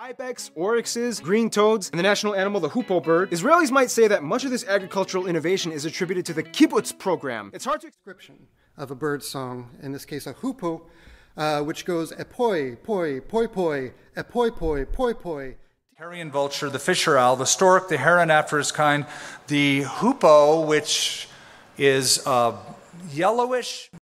Ibex, oryxes, green toads, and the national animal, the hoopoe bird, Israelis might say that much of this agricultural innovation is attributed to the kibbutz program. It's hard to description of a bird song, in this case a hoopoe, which goes epoi, poi, poi, poi, epoi, poi, poi, poi. Carrion vulture, the fisher owl, the stork, the heron after his kind, the hoopoe, which is yellowish.